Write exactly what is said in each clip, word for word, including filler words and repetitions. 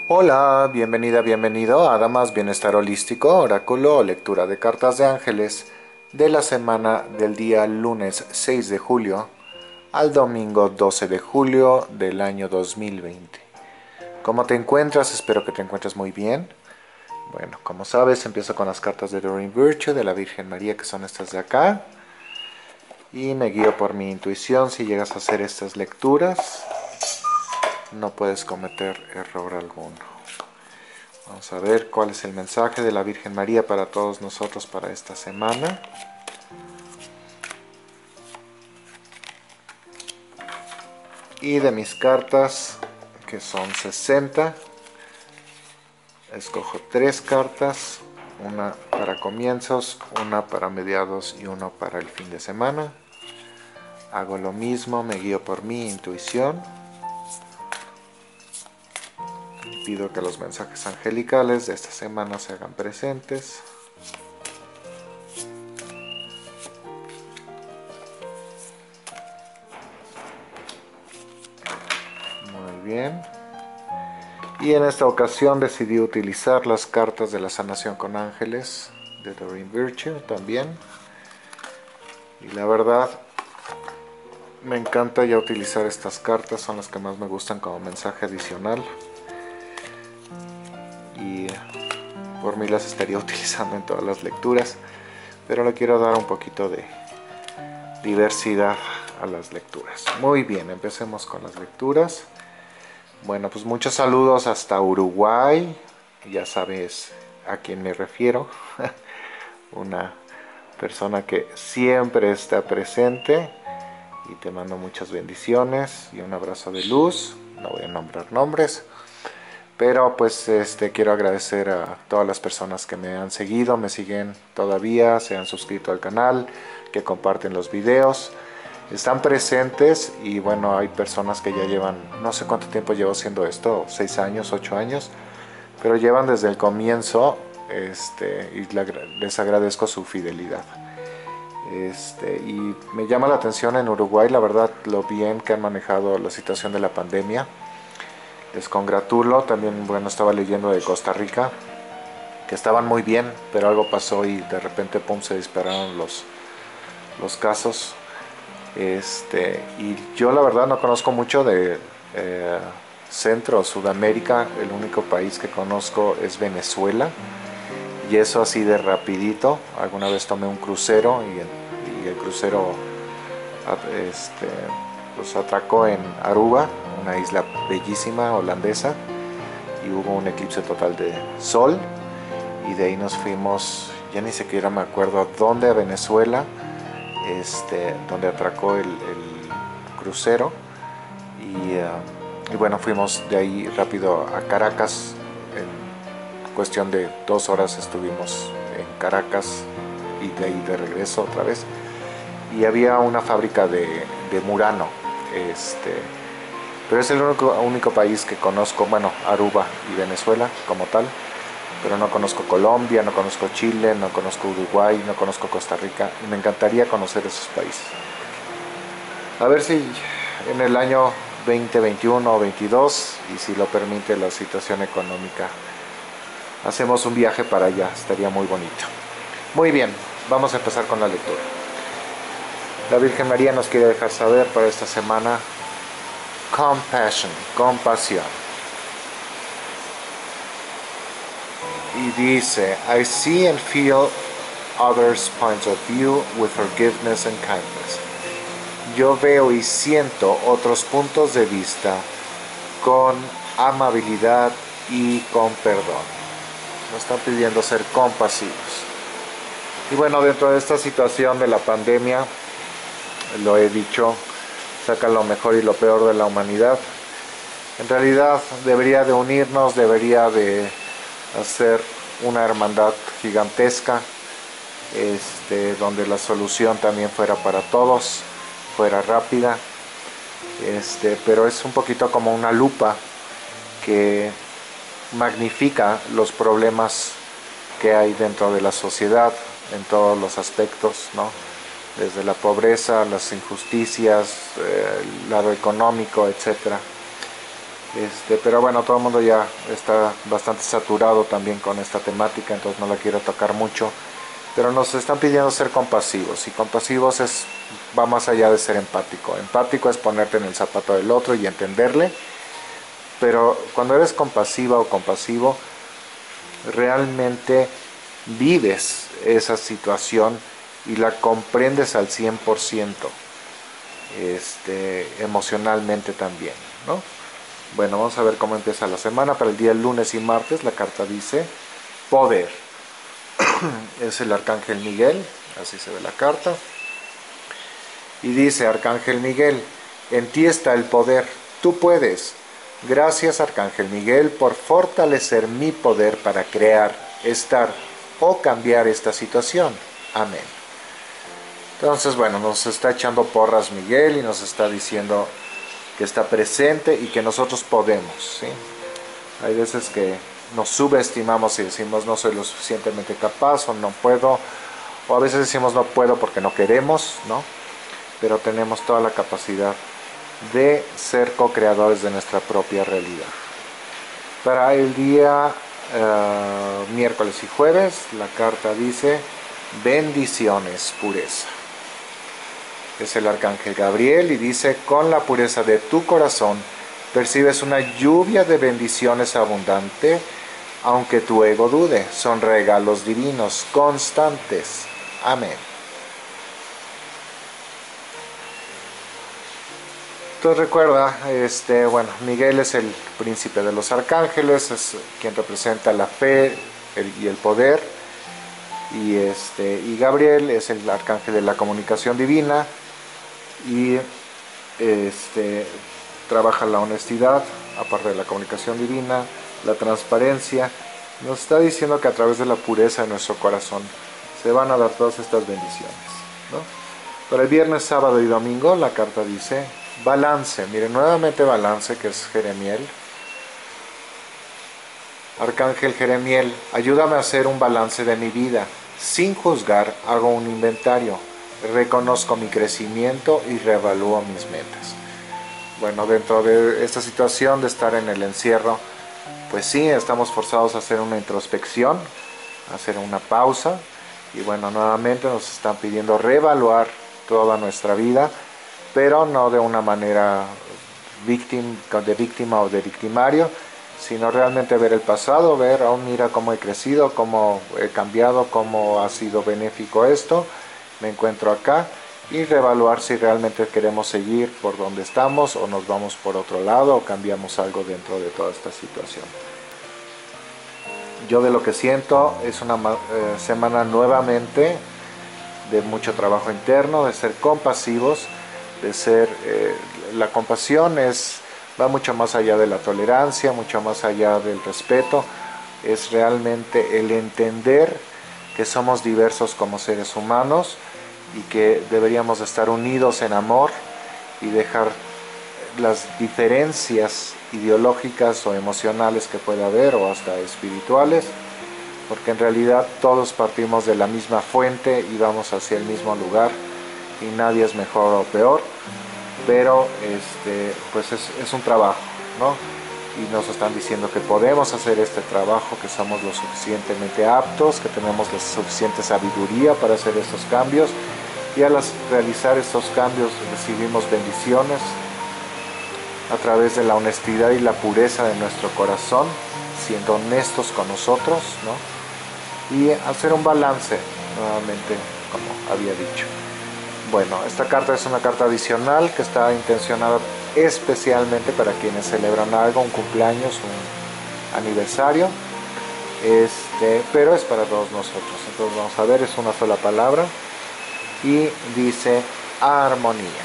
Hola, bienvenida, bienvenido a Damas Bienestar Holístico, Oráculo o Lectura de Cartas de Ángeles de la semana del día lunes seis de julio al domingo doce de julio del año dos mil veinte. ¿Cómo te encuentras? Espero que te encuentres muy bien. Bueno, como sabes, empiezo con las cartas de Doreen Virtue de la Virgen María, que son estas de acá. Y me guío por mi intuición. Si llegas a hacer estas lecturas, no puedes cometer error alguno. Vamos a ver cuál es el mensaje de la Virgen María para todos nosotros para esta semana. Y de mis cartas, que son sesenta, escojo tres cartas, una para comienzos, una para mediados y una para el fin de semana. Hago lo mismo, me guío por mi intuición. Pido que los mensajes angelicales de esta semana se hagan presentes. Muy bien. Y en esta ocasión decidí utilizar las cartas de la sanación con ángeles de Doreen Virtue también. Y la verdad, me encanta ya utilizar estas cartas, son las que más me gustan como mensaje adicional. Y por mí las estaría utilizando en todas las lecturas, pero le quiero dar un poquito de diversidad a las lecturas. Muy bien, empecemos con las lecturas. Bueno, pues muchos saludos hasta Uruguay, ya sabes a quién me refiero, una persona que siempre está presente y te mando muchas bendiciones y un abrazo de luz. No voy a nombrar nombres, pero pues este quiero agradecer a todas las personas que me han seguido, me siguen todavía, se han suscrito al canal, que comparten los videos. Están presentes y bueno, hay personas que ya llevan, no sé cuánto tiempo llevo haciendo esto, seis años, ocho años, pero llevan desde el comienzo este, y les agradezco su fidelidad. Este, y me llama la atención en Uruguay, la verdad, lo bien que han manejado la situación de la pandemia. Les congratulo, también bueno, estaba leyendo de Costa Rica, que estaban muy bien, pero algo pasó y de repente pum, se dispararon los, los casos. Este, y yo la verdad no conozco mucho de eh, Centro o Sudamérica. El único país que conozco es Venezuela, y eso así de rapidito. Alguna vez tomé un crucero y el, y el crucero este, pues atracó en Aruba, una isla bellísima holandesa, y hubo un eclipse total de sol, y de ahí nos fuimos, ya ni siquiera me acuerdo a dónde, a Venezuela. Este, donde atracó el, el crucero y, uh, y bueno, fuimos de ahí rápido a Caracas. En cuestión de dos horas estuvimos en Caracas y de ahí de regreso otra vez, y había una fábrica de, de Murano, este, pero es el único, único país que conozco, bueno, Aruba y Venezuela como tal, pero no conozco Colombia, no conozco Chile, no conozco Uruguay, no conozco Costa Rica, y me encantaría conocer esos países. A ver si en el año veinte veintiuno o veintidós, y si lo permite la situación económica, hacemos un viaje para allá, estaría muy bonito. Muy bien, vamos a empezar con la lectura. La Virgen María nos quiere dejar saber para esta semana: compassion, compasión. Y dice: I see and feel others' points of view with forgiveness and kindness. Yo veo y siento otros puntos de vista con amabilidad y con perdón. Nos están pidiendo ser compasivos. Y bueno, dentro de esta situación de la pandemia, lo he dicho, saca lo mejor y lo peor de la humanidad. En realidad debería de unirnos, debería de hacer una hermandad gigantesca, este, donde la solución también fuera para todos, fuera rápida, este, pero es un poquito como una lupa que magnifica los problemas que hay dentro de la sociedad en todos los aspectos, ¿no? Desde la pobreza, las injusticias, eh, el lado económico, etcétera. Este, pero bueno, todo el mundo ya está bastante saturado también con esta temática, entonces no la quiero tocar mucho. Pero nos están pidiendo ser compasivos, y compasivos es, va más allá de ser empático. Empático es ponerte en el zapato del otro y entenderle, pero cuando eres compasiva o compasivo, realmente vives esa situación y la comprendes al cien por ciento, este, emocionalmente también, ¿no? Bueno, vamos a ver cómo empieza la semana. Para el día lunes y martes la carta dice poder. Es el Arcángel Miguel, así se ve la carta. Y dice: Arcángel Miguel, en ti está el poder, tú puedes. Gracias, Arcángel Miguel, por fortalecer mi poder para crear, estar o cambiar esta situación. Amén. Entonces, bueno, nos está echando porras Miguel y nos está diciendo que está presente y que nosotros podemos, ¿sí? Hay veces que nos subestimamos y decimos no soy lo suficientemente capaz o no puedo, o a veces decimos no puedo porque no queremos, ¿no? Pero tenemos toda la capacidad de ser co-creadores de nuestra propia realidad. Para el día uh, miércoles y jueves, la carta dice bendiciones, pureza. Es el Arcángel Gabriel y dice: con la pureza de tu corazón percibes una lluvia de bendiciones abundante, aunque tu ego dude. Son regalos divinos constantes. Amén. Entonces recuerda, este, bueno, Miguel es el príncipe de los arcángeles, es quien representa la fe el, y el poder, y, este, y Gabriel es el arcángel de la comunicación divina, y este, trabaja la honestidad, aparte de la comunicación divina, la transparencia. Nos está diciendo que a través de la pureza de nuestro corazón se van a dar todas estas bendiciones, ¿no? Para el viernes, sábado y domingo la carta dice balance. Miren, nuevamente balance, que es Jeremiel. Arcángel Jeremiel, ayúdame a hacer un balance de mi vida. Sin juzgar, hago un inventario. Reconozco mi crecimiento y reevalúo mis metas. Bueno, dentro de esta situación de estar en el encierro, pues sí, estamos forzados a hacer una introspección, a hacer una pausa. Y bueno, nuevamente nos están pidiendo reevaluar toda nuestra vida, pero no de una manera víctima, de víctima o de victimario, sino realmente ver el pasado, ver, oh, mira cómo he crecido, cómo he cambiado, cómo ha sido benéfico esto, me encuentro acá, y reevaluar si realmente queremos seguir por donde estamos o nos vamos por otro lado o cambiamos algo dentro de toda esta situación. Yo de lo que siento es una eh, semana nuevamente de mucho trabajo interno, de ser compasivos, de ser, eh, la compasión es, va mucho más allá de la tolerancia, mucho más allá del respeto, es realmente el entender que somos diversos como seres humanos y que deberíamos estar unidos en amor y dejar las diferencias ideológicas o emocionales que pueda haber o hasta espirituales, porque en realidad todos partimos de la misma fuente y vamos hacia el mismo lugar y nadie es mejor o peor, pero este, pues es, es un trabajo, ¿no? Y nos están diciendo que podemos hacer este trabajo, que somos lo suficientemente aptos, que tenemos la suficiente sabiduría para hacer estos cambios, y al realizar estos cambios recibimos bendiciones a través de la honestidad y la pureza de nuestro corazón, siendo honestos con nosotros, ¿no? Y hacer un balance, nuevamente, como había dicho. Bueno, esta carta es una carta adicional que está intencionada especialmente para quienes celebran algo, un cumpleaños, un aniversario, este, pero es para todos nosotros. Entonces vamos a ver, es una sola palabra y dice armonía.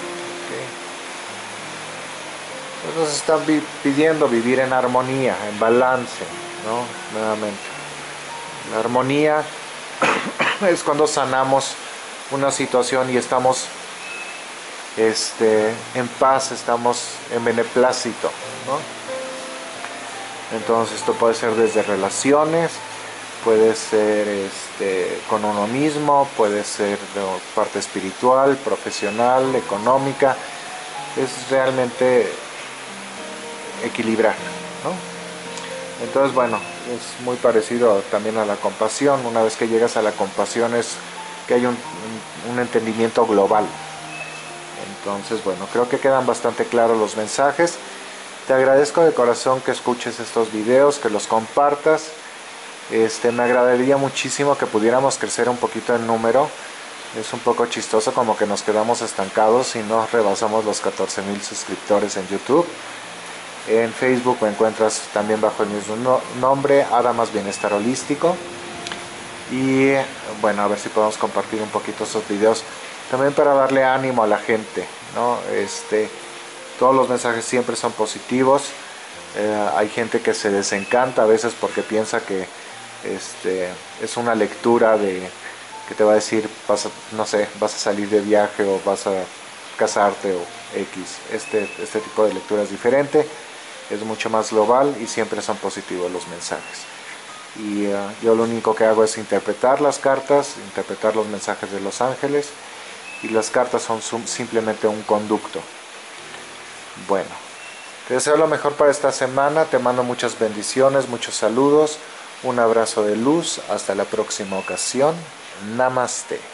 ¿Okay? Nos están pidiendo vivir en armonía, en balance, ¿no? Nuevamente, la armonía es cuando sanamos una situación y estamos este, en paz, estamos en beneplácito, ¿no? Entonces esto puede ser desde relaciones, puede ser este, con uno mismo, puede ser de parte espiritual, profesional, económica. Es realmente equilibrar, ¿no? Entonces, bueno, es muy parecido también a la compasión. Una vez que llegas a la compasión es que hay un, un, un entendimiento global. Entonces, bueno, creo que quedan bastante claros los mensajes. Te agradezco de corazón que escuches estos videos, que los compartas. Este, me agradaría muchísimo que pudiéramos crecer un poquito en número. Es un poco chistoso como que nos quedamos estancados y no rebasamos los catorce mil suscriptores en YouTube. En Facebook me encuentras también bajo el mismo nombre, Adamas Bienestar Holístico. Y bueno, a ver si podemos compartir un poquito esos videos también para darle ánimo a la gente, ¿no? Este, todos los mensajes siempre son positivos. Eh, hay gente que se desencanta a veces porque piensa que este, es una lectura de que te va a decir, vas a, no sé, vas a salir de viaje o vas a casarte o X. Este, este tipo de lectura es diferente, es mucho más global y siempre son positivos los mensajes. Y uh, yo lo único que hago es interpretar las cartas, interpretar los mensajes de los ángeles, y las cartas son simplemente un conducto. Bueno, te deseo lo mejor para esta semana, te mando muchas bendiciones, muchos saludos, un abrazo de luz, hasta la próxima ocasión, Namaste.